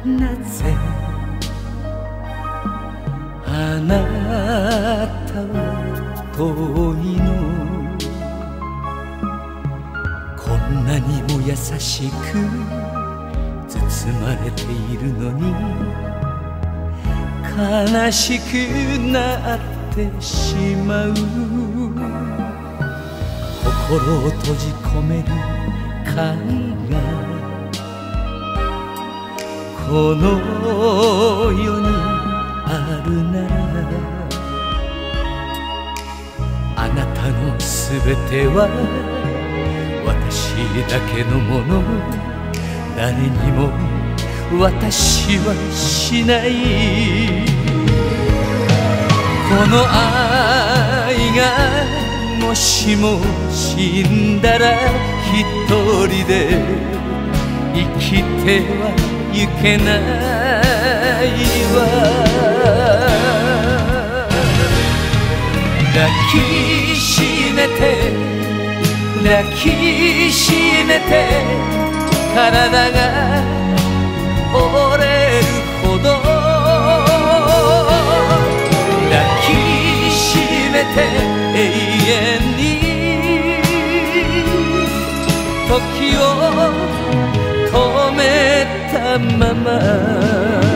なぜあなたは遠いの？こんなにも優しく包まれているのに悲しくなってしまう。心を閉じ込める貝がこの世にあるなら、あなたのすべては私だけのもの。誰にも私はしない。この愛がもしも死んだら一人で生きてはいけないわ。抱きしめて抱きしめて体が折れるほど抱きしめて永遠に時を止めたまま。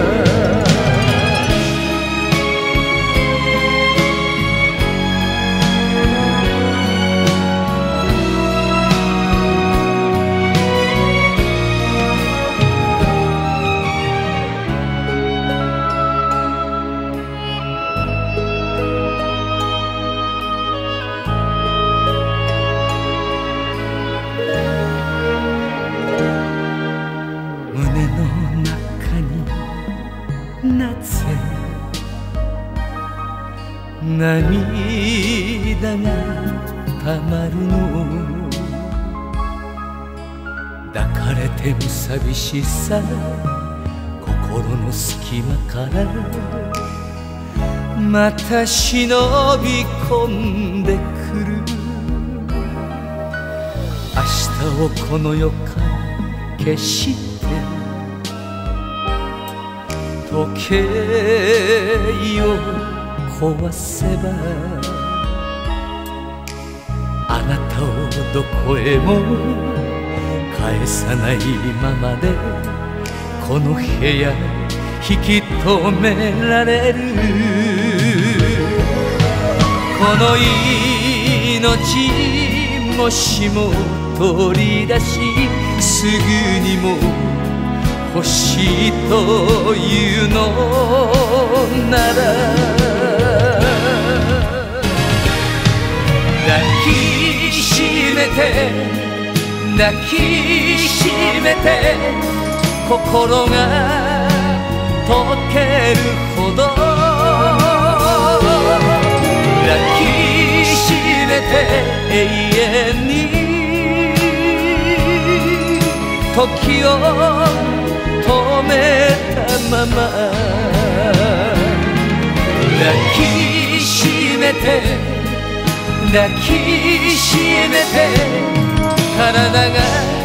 なぜ涙がたまるの？抱かれても寂しさ心の隙間からまた忍び込んでくる。明日をこの世から消して時計を壊せばあなたをどこへも返さないままでこの部屋引き止められる。この命もしも取り出しすぐにも欲しいというのなら抱きしめて抱きしめて心が溶けるほど抱きしめて永遠に時を止めたまま抱きしめて抱きしめて体が